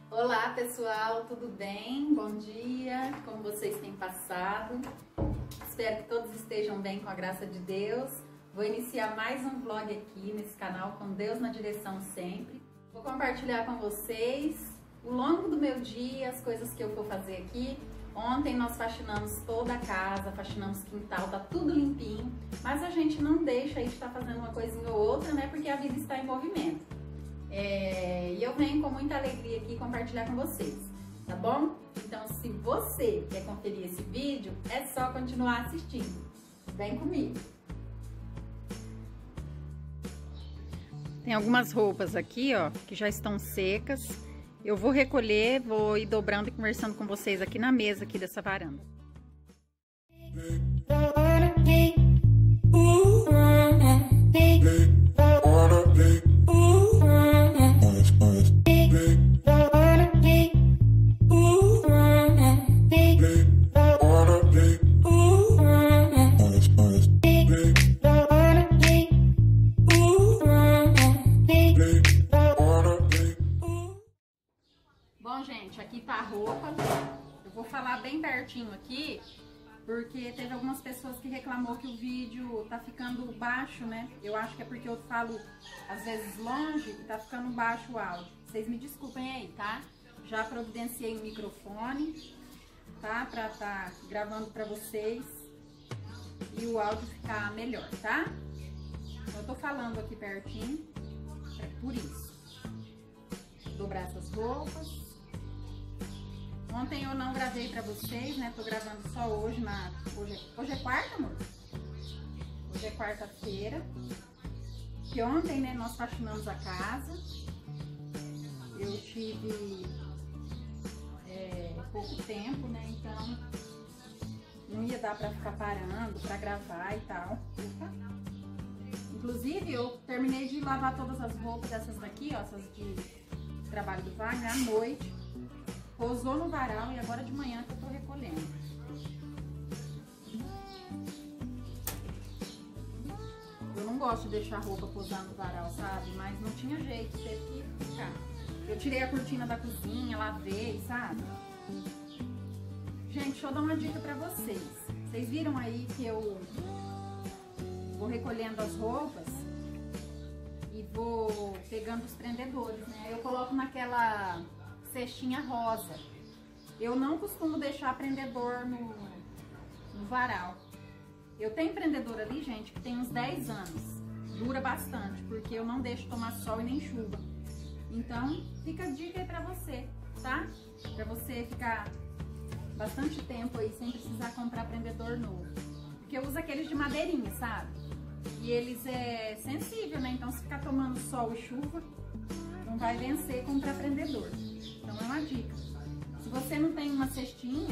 Olá pessoal, tudo bem? Bom dia, como vocês têm passado? Espero que todos estejam bem com a graça de Deus. Vou iniciar mais um vlog aqui nesse canal com Deus na direção sempre. Vou compartilhar com vocês o longo do meu dia, as coisas que eu vou fazer aqui. Ontem nós faxinamos toda a casa, faxinamos o quintal, tá tudo limpinho, mas a gente não deixa aí de estar fazendo uma coisinha ou outra, né? Porque a vida está em movimento. E eu venho com muita alegria aqui compartilhar com vocês, tá bom? Então, se você quer conferir esse vídeo, é só continuar assistindo. Vem comigo! Tem algumas roupas aqui, ó, que já estão secas. Eu vou recolher, vou ir dobrando e conversando com vocês aqui na mesa aqui dessa varanda. Bom, gente, aqui tá a roupa. Eu vou falar bem pertinho aqui, porque teve algumas pessoas que reclamou que o vídeo tá ficando baixo, né? Eu acho que é porque eu falo às vezes longe e tá ficando baixo o áudio. Vocês me desculpem aí, tá? Já providenciei um microfone, tá? Pra tá gravando pra vocês e o áudio ficar melhor, tá? Eu tô falando aqui pertinho, é por isso. Vou dobrar essas roupas. Ontem eu não gravei pra vocês, né? Tô gravando só hoje, hoje é quarta, amor? Hoje é quarta-feira. Que ontem, né, nós faxinamos a casa. Eu tive pouco tempo, né? Então não ia dar pra ficar parando, pra gravar e tal. Inclusive, eu terminei de lavar todas as roupas dessas daqui, ó, essas de trabalho do Wagner, à noite. Pousou no varal e agora de manhã que eu tô recolhendo. Eu não gosto de deixar a roupa pousar no varal, sabe? Mas não tinha jeito, teve que ficar. Eu tirei a cortina da cozinha, lavei, sabe? Gente, deixa eu dar uma dica pra vocês. Vocês viram aí que eu vou recolhendo as roupas e vou pegando os prendedores, né? Eu coloco naquela cestinha rosa. Eu não costumo deixar prendedor no varal. Eu tenho prendedor ali, gente, que tem uns 10 anos. Dura bastante, porque eu não deixo tomar sol e nem chuva. Então, fica a dica aí pra você, tá? Pra você ficar bastante tempo aí sem precisar comprar prendedor novo. Porque eu uso aqueles de madeirinha, sabe? E eles é sensível, né? Então, se ficar tomando sol e chuva, não vai vencer comprar prendedor. Então é uma dica. Se você não tem uma cestinha,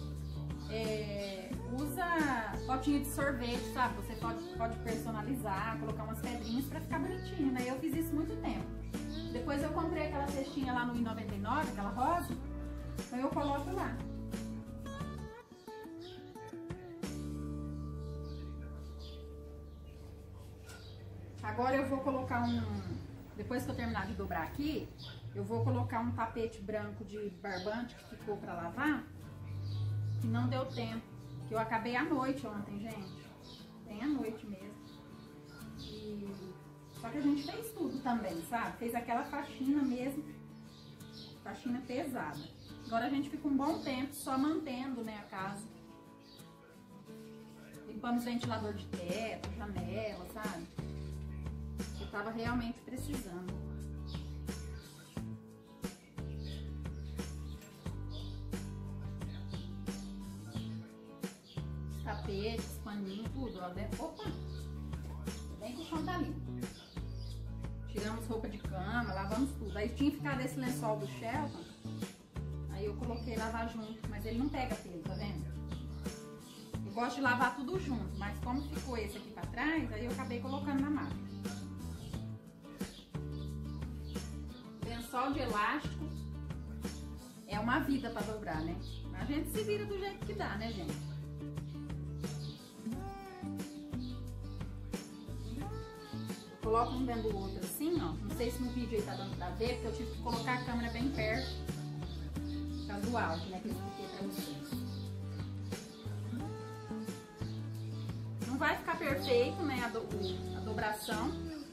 usa potinho de sorvete, sabe? Você pode personalizar, colocar umas pedrinhas pra ficar bonitinho, né? Eu fiz isso muito tempo. Depois eu comprei aquela cestinha lá no R$1,99, aquela rosa, então eu coloco lá. Agora eu vou colocar depois que eu terminar de dobrar aqui, eu vou colocar um tapete branco de barbante que ficou pra lavar, que não deu tempo, que eu acabei à noite ontem, gente. Bem à noite mesmo. Só que a gente fez tudo também, sabe? Fez aquela faxina mesmo, faxina pesada. Agora a gente fica um bom tempo só mantendo, né, a casa. Limpamos ventilador de teto, janela, sabe? Eu tava realmente precisando. Tapetes, paninho, tudo lá dentro. Opa! Bem que o chão tá limpo. Tiramos roupa de cama, lavamos tudo. Aí tinha ficado esse lençol do Shelton. Aí eu coloquei lavar junto, mas ele não pega pelo, tá vendo? Eu gosto de lavar tudo junto, mas como ficou esse aqui pra trás, aí eu acabei colocando na máquina. Lençol de elástico é uma vida pra dobrar, né? A gente se vira do jeito que dá, né, gente? Coloco um dentro do outro assim, ó. Não sei se no vídeo aí tá dando pra ver, porque eu tive que colocar a câmera bem perto causa do áudio, né, que eu expliquei pra vocês. Não vai ficar perfeito, né, a dobração,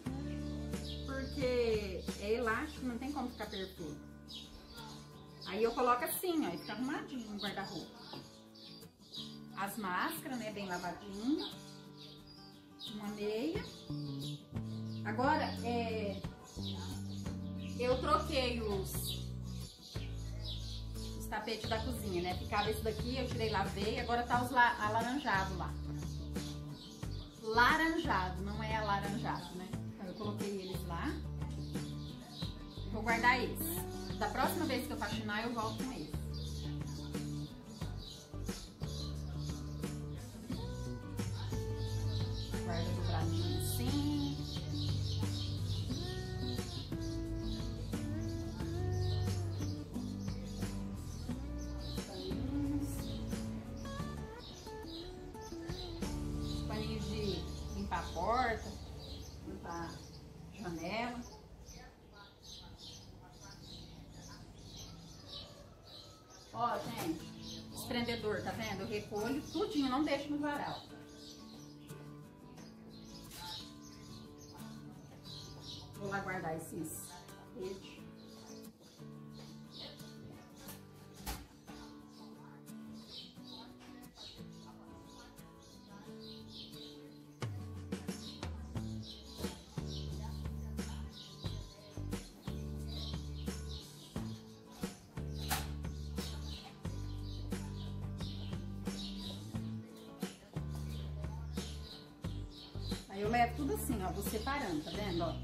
porque é elástico, não tem como ficar perfeito. Aí eu coloco assim, ó, e fica arrumadinho no guarda-roupa. As máscaras, né, bem lavadinha. Uma meia. Agora, eu troquei os tapetes da cozinha, né? Ficava esse daqui, eu tirei, lavei, agora tá os alaranjado lá. Laranjado, não é alaranjado, né? Então eu coloquei eles lá. Vou guardar esse. Da próxima vez que eu faxinar, eu volto com esse. Guarda dobradinho assim. Paninhos de limpar a porta, limpar a janela. Ó, gente, esse prendedor, tá vendo? Eu recolho tudinho, não deixo no varal. Vou lá guardar esses tapetes. Aí eu levo tudo assim, ó, vou separando, tá vendo, ó?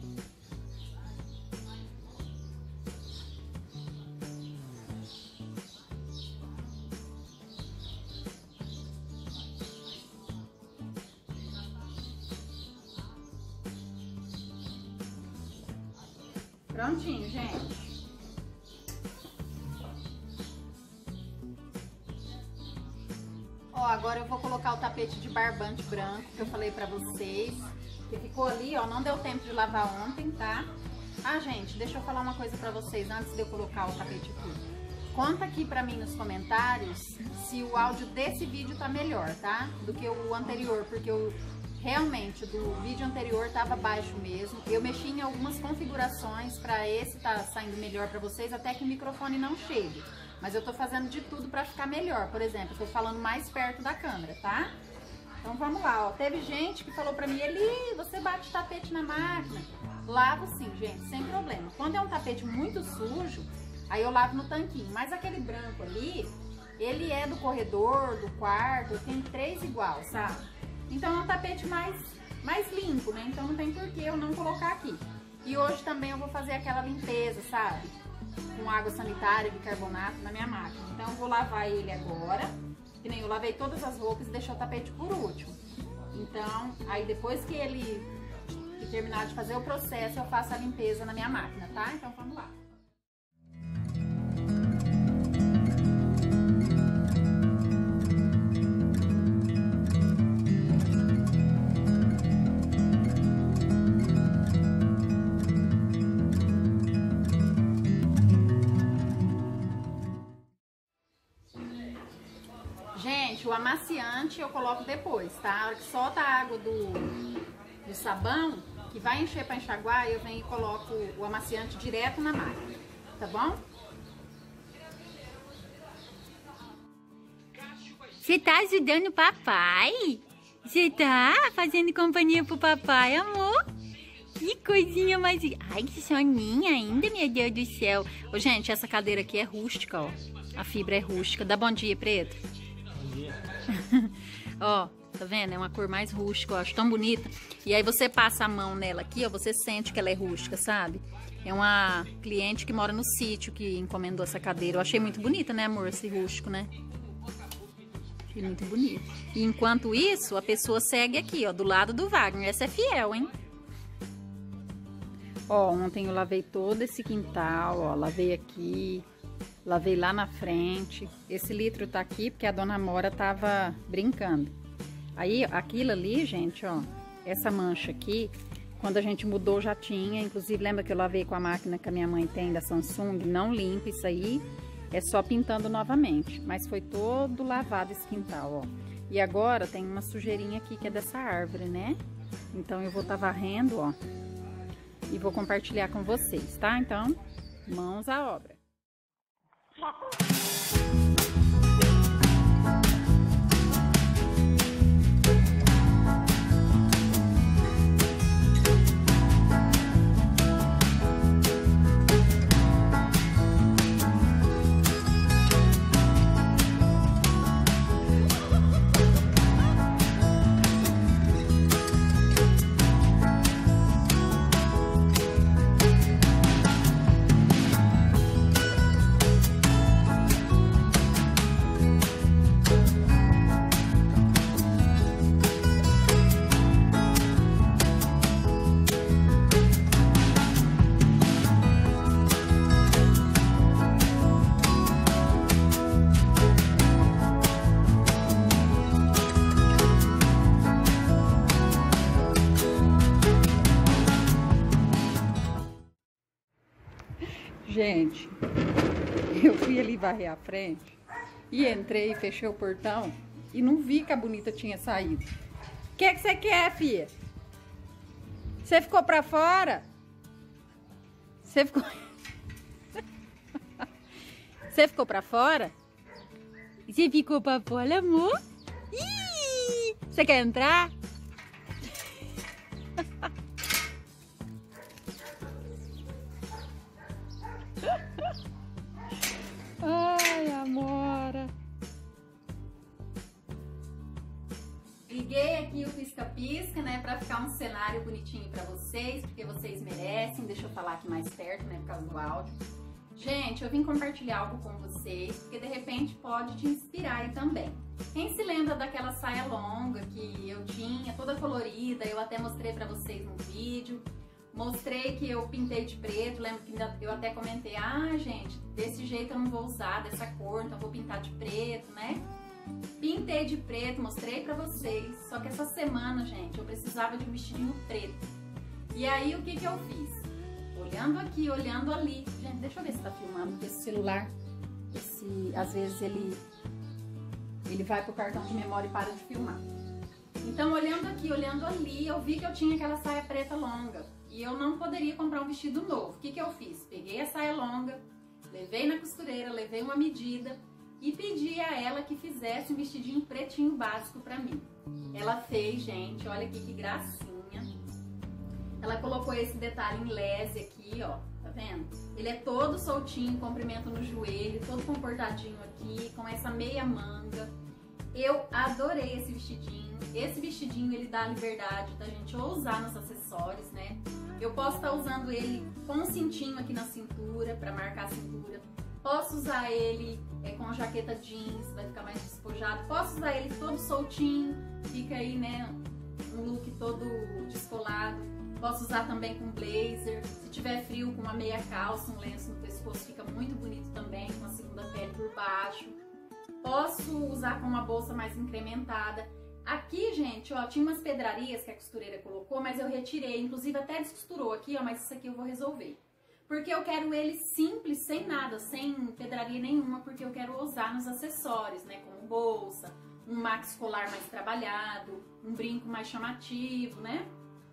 Prontinho, gente. Ó, agora eu vou colocar o tapete de barbante branco que eu falei pra vocês. Que ficou ali, ó, não deu tempo de lavar ontem, tá? Ah, gente, deixa eu falar uma coisa pra vocês antes de eu colocar o tapete aqui. Conta aqui pra mim nos comentários se o áudio desse vídeo tá melhor, tá? Do que o anterior, porque eu realmente do vídeo anterior tava baixo mesmo. Eu mexi em algumas configurações pra esse tá saindo melhor pra vocês, até que o microfone não chegue. Mas eu tô fazendo de tudo pra ficar melhor. Por exemplo, eu tô falando mais perto da câmera, tá? Então vamos lá, ó. Teve gente que falou pra mim, Eli, você bate tapete na máquina? Lavo sim, gente, sem problema. Quando é um tapete muito sujo, aí eu lavo no tanquinho. Mas aquele branco ali, ele é do corredor, do quarto, eu tenho 3 igual, sabe? Então é um tapete mais limpo, né? Então não tem por que eu não colocar aqui. E hoje também eu vou fazer aquela limpeza, sabe? Com água sanitária, bicarbonato na minha máquina. Então eu vou lavar ele agora. Que nem eu lavei todas as roupas e deixei o tapete por último. Então, aí depois que ele terminar de fazer o processo, eu faço a limpeza na minha máquina, tá? Então vamos lá. Gente, o amaciante eu coloco depois, tá? A hora que solta a água do sabão, que vai encher para enxaguar, eu venho e coloco o amaciante direto na máquina, tá bom? Você tá ajudando o papai? Você tá fazendo companhia pro papai, amor? Que coisinha mais... Ai, que soninha ainda, meu Deus do céu. Ô, gente, essa cadeira aqui é rústica, ó. A fibra é rústica. Dá bom dia, Preto. Bom dia. Ó, tá vendo? É uma cor mais rústica, eu acho tão bonita. E aí você passa a mão nela aqui, ó, você sente que ela é rústica, sabe? É uma cliente que mora no sítio que encomendou essa cadeira. Eu achei muito bonita, né, amor, esse rústico, né? Achei muito bonito. E enquanto isso, a pessoa segue aqui, ó, do lado do Wagner. Essa é fiel, hein? Ó, ontem eu lavei todo esse quintal, ó, lavei aqui, lavei lá na frente. Esse litro tá aqui porque a dona Mora tava brincando. Aí, aquilo ali, gente, ó, essa mancha aqui, quando a gente mudou já tinha, inclusive lembra que eu lavei com a máquina que a minha mãe tem da Samsung, não limpa isso aí. é só pintando novamente. Mas foi todo lavado esse quintal, ó. E agora tem uma sujeirinha aqui que é dessa árvore, né? Então eu vou estar varrendo, ó. E vou compartilhar com vocês, tá? Então, mãos à obra. Gente, eu fui ali varrer a frente e entrei, fechei o portão e não vi que a Bonita tinha saído. O que você quer, filha? Você ficou pra fora? Você ficou... Você ficou pra fora? Você ficou pra fora, amor? Ih! Você quer entrar? Ai, Amora. Liguei aqui o pisca-pisca, né, pra ficar um cenário bonitinho pra vocês, porque vocês merecem. Deixa eu falar aqui mais perto, né, por causa do áudio. Gente, eu vim compartilhar algo com vocês, porque de repente pode te inspirar aí também. Quem se lembra daquela saia longa que eu tinha, toda colorida, eu até mostrei pra vocês no vídeo. Mostrei que eu pintei de preto, lembro que eu até comentei, ah, gente, desse jeito eu não vou usar, dessa cor, então eu vou pintar de preto, né? Pintei de preto, mostrei pra vocês, só que essa semana, gente, eu precisava de um vestidinho preto. E aí, o que que eu fiz? Olhando aqui, olhando ali. Gente, deixa eu ver se tá filmando, porque esse celular, às vezes ele vai pro cartão de memória e para de filmar. Então, olhando aqui, olhando ali, eu vi que eu tinha aquela saia preta longa. E eu não poderia comprar um vestido novo. O que que eu fiz? Peguei a saia longa, levei na costureira, levei uma medida e pedi a ela que fizesse um vestidinho pretinho básico pra mim. Ela fez, gente, olha aqui que gracinha. Ela colocou esse detalhe em lese aqui, ó, tá vendo? Ele é todo soltinho, comprimento no joelho, todo comportadinho aqui, com essa meia manga. Eu adorei esse vestidinho. Esse vestidinho, ele dá a liberdade da gente usar nos acessórios, né? Eu posso estar usando ele com um cintinho aqui na cintura, pra marcar a cintura. Posso usar ele com jaqueta jeans, vai ficar mais despojado. Posso usar ele todo soltinho, fica aí, né, um look todo descolado. Posso usar também com blazer. Se tiver frio, com uma meia calça, um lenço no pescoço, fica muito bonito também, com a segunda pele por baixo. Posso usar com uma bolsa mais incrementada. Aqui, gente, ó, tinha umas pedrarias que a costureira colocou, mas eu retirei. Inclusive, até descosturou aqui, ó, mas isso aqui eu vou resolver. Porque eu quero ele simples, sem nada, sem pedraria nenhuma, porque eu quero usar nos acessórios, né? Como bolsa, um max colar mais trabalhado, um brinco mais chamativo, né?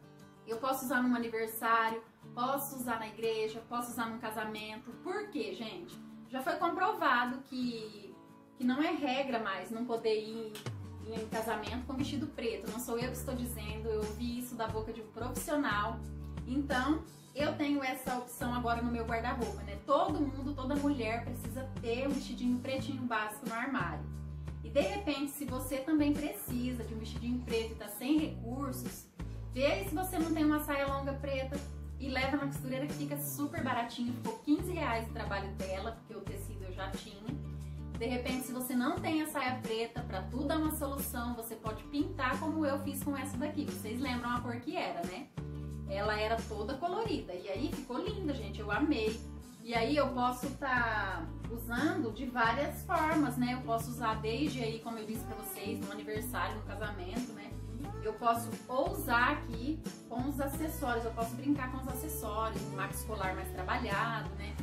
Eu posso usar num aniversário, posso usar na igreja, posso usar num casamento. Por quê, gente? Já foi comprovado que não é regra mais não poder ir em casamento com vestido preto. Não sou eu que estou dizendo, eu ouvi isso da boca de um profissional. Então, eu tenho essa opção agora no meu guarda-roupa, né? Todo mundo, toda mulher precisa ter um vestidinho pretinho básico no armário. E de repente, se você também precisa de um vestidinho preto e tá sem recursos, vê aí se você não tem uma saia longa preta e leva na costureira, que fica super baratinho. Ficou R$15 o trabalho dela, porque o tecido eu já tinha. De repente, se você não tem a saia preta, pra tudo dar uma solução, você pode pintar como eu fiz com essa daqui. Vocês lembram a cor que era, né? Ela era toda colorida e aí ficou linda, gente, eu amei. E aí eu posso estar usando de várias formas, né? Eu posso usar desde aí, como eu disse pra vocês, no aniversário, no casamento, né? Eu posso ou usar aqui com os acessórios, eu posso brincar com os acessórios, um max colar mais trabalhado, né?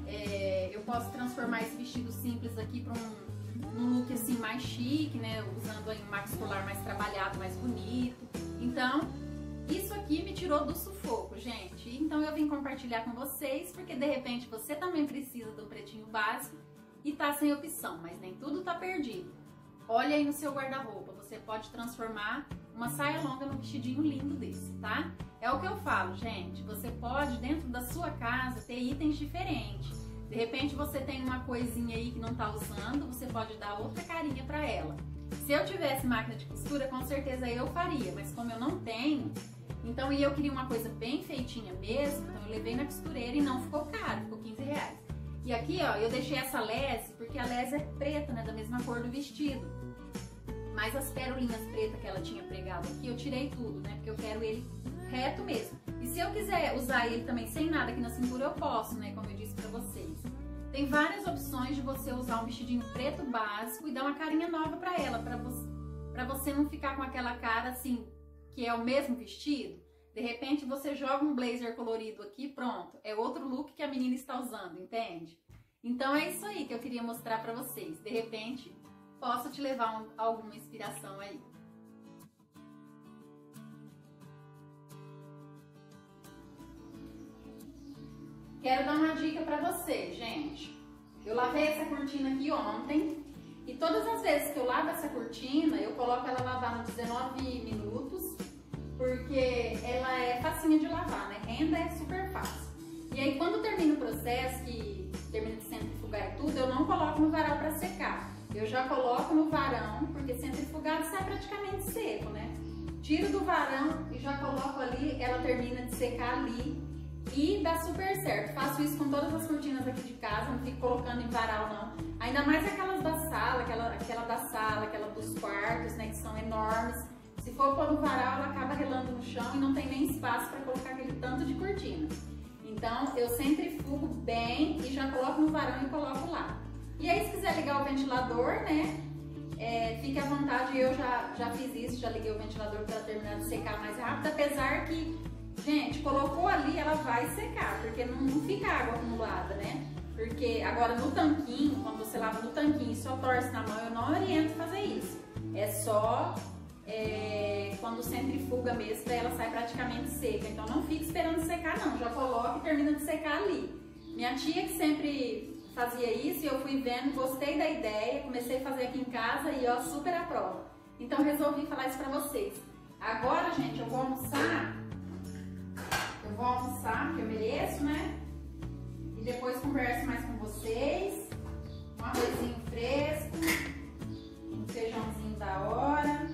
Eu posso transformar esse vestido simples aqui para um look assim mais chique, né? Usando aí um max colar mais trabalhado, mais bonito. Então, isso aqui me tirou do sufoco, gente. Então eu vim compartilhar com vocês, porque de repente você também precisa do pretinho básico e tá sem opção, mas nem tudo tá perdido. Olha aí no seu guarda-roupa, você pode transformar uma saia longa num vestidinho lindo desse, tá? É o que eu falo, gente, você pode dentro da sua casa ter itens diferentes. De repente você tem uma coisinha aí que não tá usando, você pode dar outra carinha pra ela. Se eu tivesse máquina de costura, com certeza eu faria, mas como eu não tenho, então eu queria uma coisa bem feitinha mesmo, então eu levei na costureira e não ficou caro, ficou 15 reais. E aqui, ó, eu deixei essa lese, porque a lese é preta, né, da mesma cor do vestido. Mas as pérolinhas pretas que ela tinha pregado aqui, eu tirei tudo, né, porque eu quero ele reto mesmo. E se eu quiser usar ele também sem nada aqui na cintura, eu posso, né, como eu disse pra vocês. Tem várias opções de você usar um vestidinho preto básico e dar uma carinha nova pra ela, pra você não ficar com aquela cara assim, que é o mesmo vestido. De repente você joga um blazer colorido aqui, pronto, é outro look que a menina está usando, entende? Então é isso aí que eu queria mostrar pra vocês. De repente, posso te levar alguma inspiração aí. Quero dar uma dica pra vocês, gente. Eu lavei essa cortina aqui ontem e todas as vezes que eu lavo essa cortina, eu coloco ela lavar nos 19 minutos, porque ela é facinha de lavar, né? Renda é super fácil. E aí quando termina o processo, que termina de centrifugar e tudo, eu não coloco no varal pra secar. Eu já coloco no varão, porque centrifugado sai praticamente seco, né? Tiro do varão e já coloco ali, ela termina de secar ali. E dá super certo. Faço isso com todas as cortinas aqui de casa, não fico colocando em varal não. Ainda mais aquelas da sala, aquela da sala, aquela dos quartos, né, que são enormes. Se for pôr no varal, ela acaba relando no chão e não tem nem espaço para colocar aquele tanto de cortina. Então eu centrifugo bem e já coloco no varão e coloco lá. E aí se quiser ligar o ventilador, né, fique à vontade. Eu já fiz isso, já liguei o ventilador para terminar de secar mais rápido, apesar que gente, colocou ali, ela vai secar, porque não fica água acumulada, né? Porque agora no tanquinho, quando você lava no tanquinho e só torce na mão, eu não oriento fazer isso. É só quando centrifuga mesmo, daí ela sai praticamente seca. Então não fique esperando secar não, já coloca e termina de secar ali. Minha tia que sempre fazia isso e eu fui vendo, gostei da ideia, comecei a fazer aqui em casa e ó, super aprovo. Então resolvi falar isso pra vocês. Agora, gente, eu vou almoçar, que eu mereço, né? E depois converso mais com vocês. Um arrozinho fresco, um feijãozinho da hora,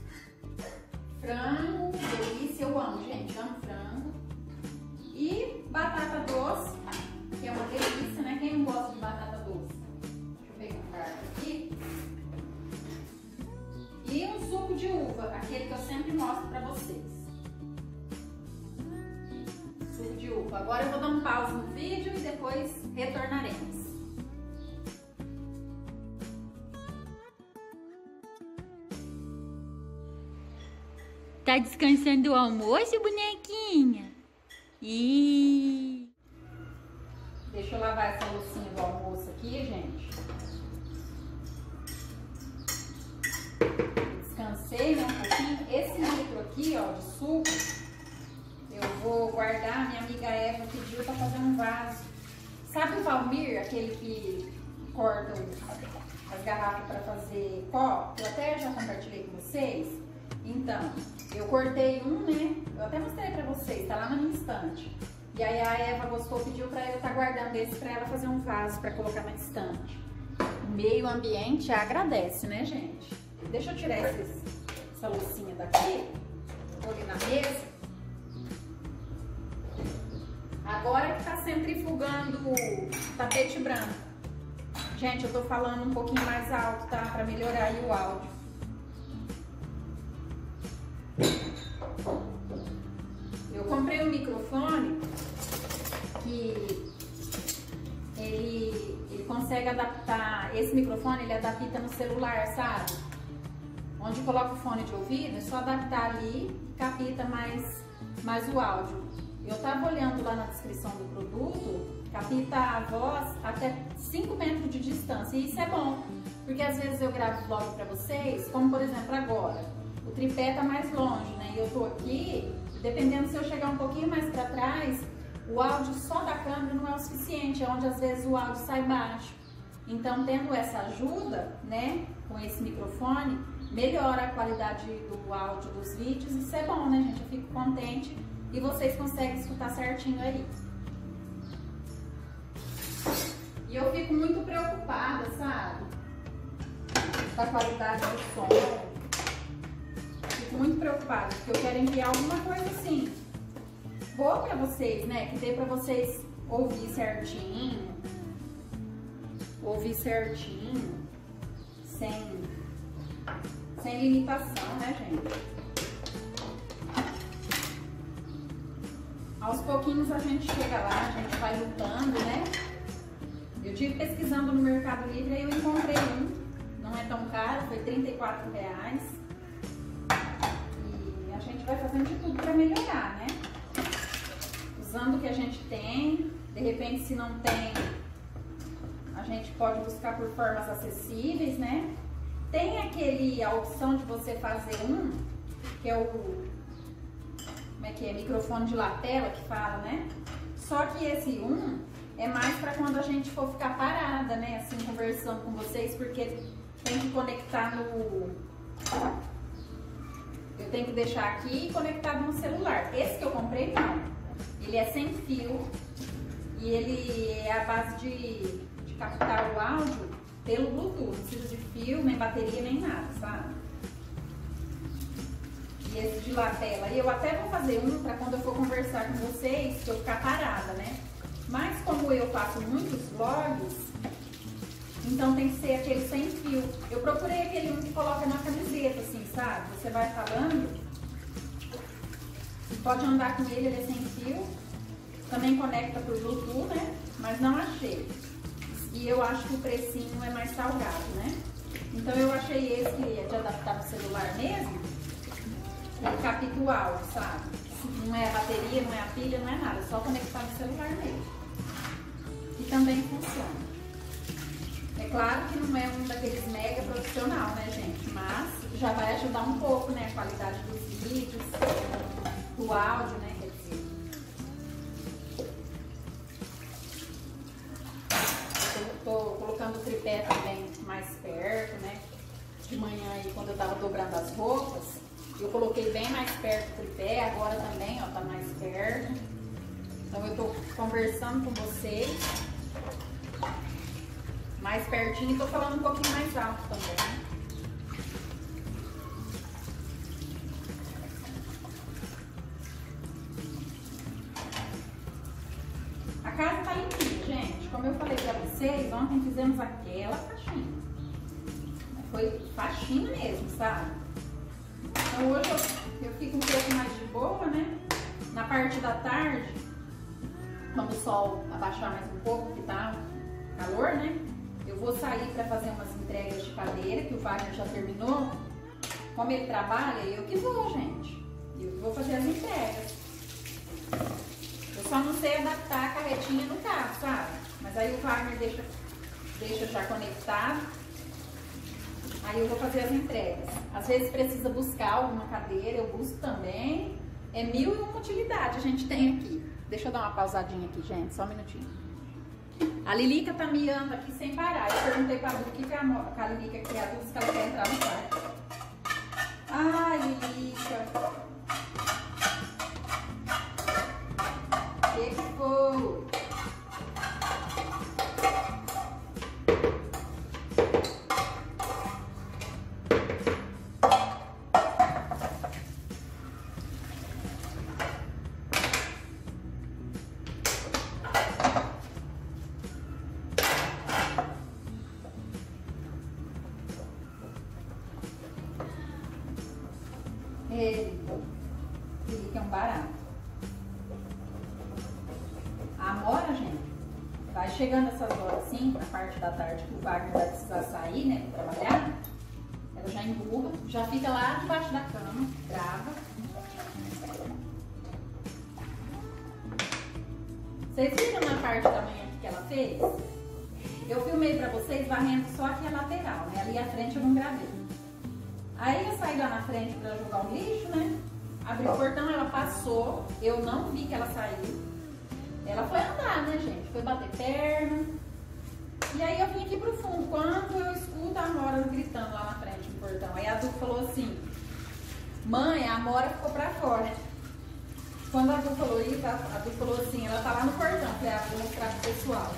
frango, delícia, eu amo, gente, amo frango. E batata doce, que é uma delícia, né? Quem não gosta de batata doce? Deixa eu pegar um prato aqui. E um suco de uva, aquele que eu sempre mostro pra vocês. De uva. Agora eu vou dar um pause no vídeo e depois retornaremos. Tá descansando o almoço, bonequinha? Deixa eu lavar essa loucinha do almoço aqui, gente. Descansei, né, um pouquinho. Esse litro aqui, ó, de suco, eu vou guardar. Minha amiga Eva pediu para fazer um vaso. Sabe o Valmir, aquele que corta as garrafas para fazer copo? Eu até já compartilhei com vocês. Então, eu cortei um, né? Eu até mostrei para vocês, tá lá na minha estante. E aí a Eva gostou, pediu para eu estar guardando esse para ela fazer um vaso para colocar na estante. O meio ambiente agradece, né, gente? Deixa eu tirar essa loucinha daqui. Vou ali na mesa. Agora que tá centrifugando o tapete branco. Gente, eu tô falando um pouquinho mais alto, tá? Pra melhorar aí o áudio. Eu comprei um microfone que ele consegue adaptar. Esse microfone, ele adapta no celular, sabe? Onde coloca o fone de ouvido, é só adaptar ali e capta mais o áudio. Eu tava olhando lá na descrição do produto, capta a voz até 5 metros de distância. E isso é bom, porque às vezes eu gravo vlog pra vocês, como por exemplo agora. O tripé tá mais longe, né? E eu tô aqui, dependendo se eu chegar um pouquinho mais pra trás, o áudio só da câmera não é o suficiente, é onde às vezes o áudio sai baixo. Então, tendo essa ajuda, né, com esse microfone, melhora a qualidade do áudio dos vídeos. Isso é bom, né, gente? Eu fico contente e vocês conseguem escutar certinho aí. E eu fico muito preocupada, sabe? Com a qualidade do som. Fico muito preocupada, porque eu quero enviar alguma coisa assim, boa pra vocês, né? Que dê pra vocês ouvir certinho. Ouvir certinho, sem limitação, né, gente? Aos pouquinhos a gente chega lá, a gente vai lutando, né? Eu tive pesquisando no Mercado Livre e eu encontrei um, não é tão caro, foi R$34. E a gente vai fazendo de tudo para melhorar, né? Usando o que a gente tem, de repente se não tem, a gente pode buscar por formas acessíveis, né? Tem a opção de você fazer um, que é o, como é que é? Microfone de lapela que fala, né? Só que esse um é mais para quando a gente for ficar parada, né? Assim, conversando com vocês, porque tem que conectar no... Eu tenho que deixar aqui conectado no celular. Esse que eu comprei, não. Ele é sem fio e ele é a base de captar o áudio pelo Bluetooth, não precisa de fio, nem bateria, nem nada, sabe? E esse de lapela, e eu até vou fazer um para quando eu for conversar com vocês, que eu ficar parada, né? Mas como eu faço muitos vlogs, então tem que ser aquele sem fio. Eu procurei aquele um que coloca na camiseta, assim, sabe? Você vai falando, pode andar com ele, ele é sem fio, também conecta por Bluetooth, né? Mas não achei. E eu acho que o precinho é mais salgado, né? Então eu achei esse que é de adaptar no celular mesmo. Ele capta o áudio, sabe? Não é a bateria, não é a pilha, não é nada. É só conectar no celular mesmo. E também funciona. É claro que não é um daqueles mega profissional, né, gente? Mas já vai ajudar um pouco, né? A qualidade dos vídeos, do áudio, né? Quer dizer. Tô colocando o tripé também mais perto, né? De manhã aí, quando eu tava dobrando as roupas, eu coloquei bem mais perto do tripé, agora também, ó, tá mais perto. Então eu tô conversando com vocês mais pertinho e tô falando um pouquinho mais alto também. A casa tá limpinha, gente. Como eu falei pra vocês, ontem fizemos aquela faxina. Foi faxina mesmo, sabe? Então hoje eu fico um pouco mais de boa, né? Na parte da tarde, quando o sol abaixar mais um pouco, que tá calor, né? Eu vou sair para fazer umas entregas de cadeira, que o Wagner já terminou. Como ele trabalha, eu que vou, gente. Eu que vou fazer as entregas. Eu só não sei adaptar a carretinha no carro, sabe? Mas aí o Wagner deixa já conectado. Aí eu vou fazer as entregas. Às vezes precisa buscar alguma cadeira, eu busco também. É 1001 utilidade a gente tem aqui. Deixa eu dar uma pausadinha aqui, gente, só um minutinho. A Lilica tá miando aqui sem parar. Eu perguntei pra Lu o que a Lilica quer, que ela quer entrar no quarto. Ai, Lilica. O que foi? Ele que é um barato. A Amora, gente, vai chegando essas horas assim, na parte da tarde que o Wagner vai precisar sair, né, pra trabalhar. Ela já empurra, já fica lá debaixo da cama, grava. Vocês viram na parte da manhã que ela fez? Eu filmei pra vocês varrendo só aqui a lateral, né? Ali à frente eu não gravei. Aí eu saí lá na frente pra jogar o lixo, né? Abri o portão, ela passou, eu não vi que ela saiu. Ela foi andar, né, gente? Foi bater perna. E aí eu vim aqui pro fundo, quando eu escuto a Amora gritando lá na frente do portão. Aí a Du falou assim, mãe, a Amora ficou pra fora. Quando a Du falou isso, a Du falou assim, ela tá lá no portão. Falei, vou mostrar pro pessoal.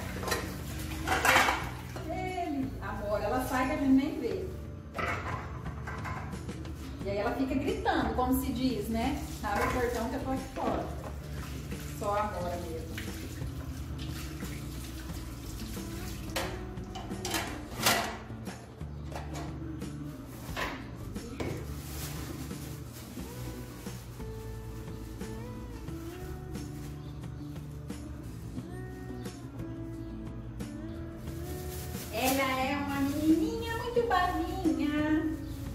A Amora, ela sai que a gente nem vê. E aí ela fica gritando, como se diz, né? Abre o portão que eu tô aqui fora. Só a Amora mesmo. Ela é uma menininha muito bavinha.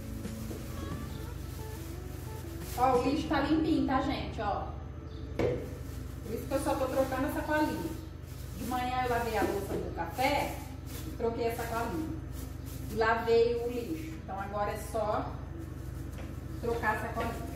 Ó, o lixo tá limpinho, tá, gente? Ó. Por isso que eu só tô trocando a sacolinha. De manhã eu lavei a louça do café e troquei a sacolinha. E lavei o lixo. Então agora é só trocar a sacolinha.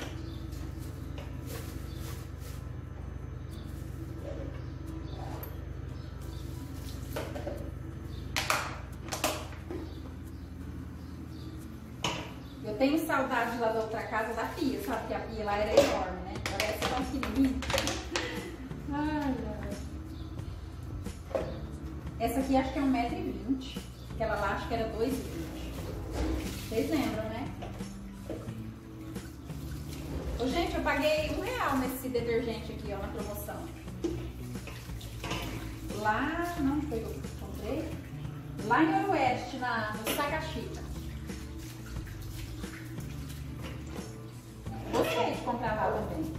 Eu tenho saudade lá da outra casa da pia, sabe? Que a pia lá era enorme, né? Parece tão pequenininha. Ai, ai. Essa aqui acho que é 1,20 m. Aquela lá acho que era 2,20 m. Vocês lembram, né? Ô, gente, eu paguei R$1 nesse detergente aqui, ó, na promoção. Lá, não foi eu que comprei? Lá em Oeste, no Sacachica. Gostei de comprar lá também.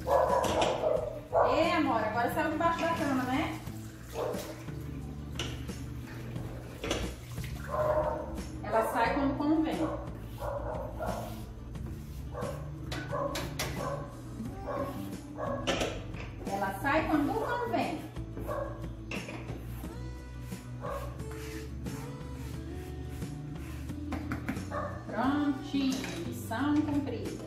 Amor, agora saiu debaixo da cama, né? Ela sai quando convém. Ela sai quando convém. Prontinho, missão cumprida.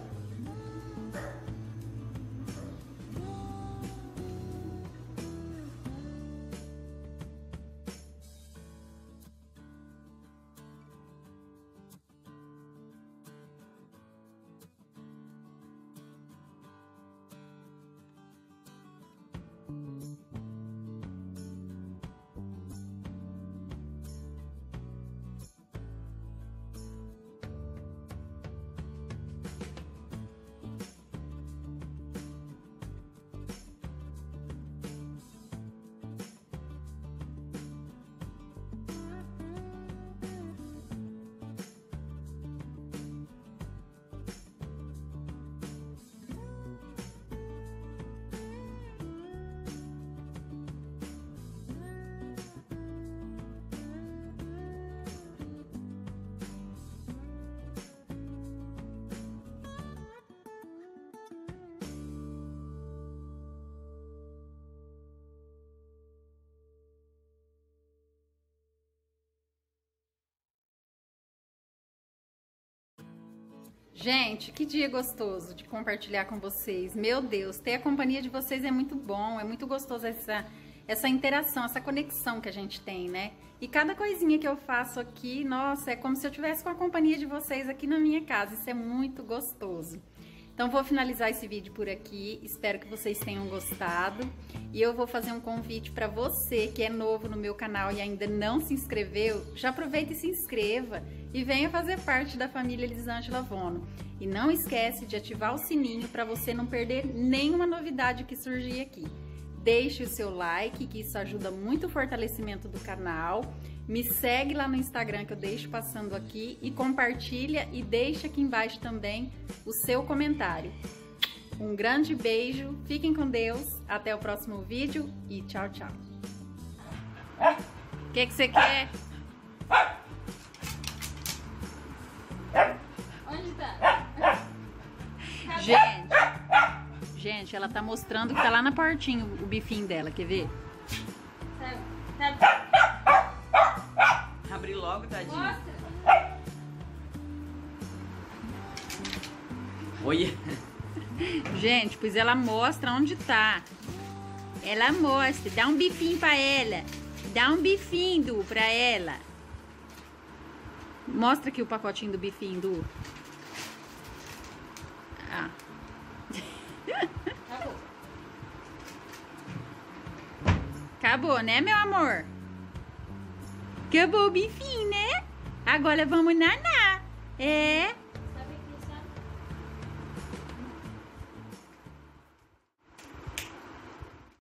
Gente, que dia gostoso de compartilhar com vocês. Meu Deus, ter a companhia de vocês é muito bom, é muito gostoso essa interação, essa conexão que a gente tem, né? E cada coisinha que eu faço aqui, nossa, é como se eu tivesse com a companhia de vocês aqui na minha casa. Isso é muito gostoso. Então vou finalizar esse vídeo por aqui, espero que vocês tenham gostado. E eu vou fazer um convite para você que é novo no meu canal e ainda não se inscreveu, já aproveita e se inscreva e venha fazer parte da família Elisângela Vono. E não esquece de ativar o sininho para você não perder nenhuma novidade que surgir aqui. Deixe o seu like, que isso ajuda muito o fortalecimento do canal. Me segue lá no Instagram que eu deixo passando aqui e compartilha e deixa aqui embaixo também o seu comentário. Um grande beijo, fiquem com Deus, até o próximo vídeo e tchau, tchau. O que você quer? Onde tá? Gente, gente, ela tá mostrando que tá lá na portinha o bifinho dela, quer ver? Abre logo, tadinho. Mostra. Olha. Gente, pois ela mostra onde tá. Ela mostra, dá um bifinho pra ela. Dá um bifinho, Du, pra ela. Mostra aqui o pacotinho do bifinho, Du. Ah. Acabou. Acabou, né, meu amor? Acabou o bifinho, né? Agora vamos nanar. É.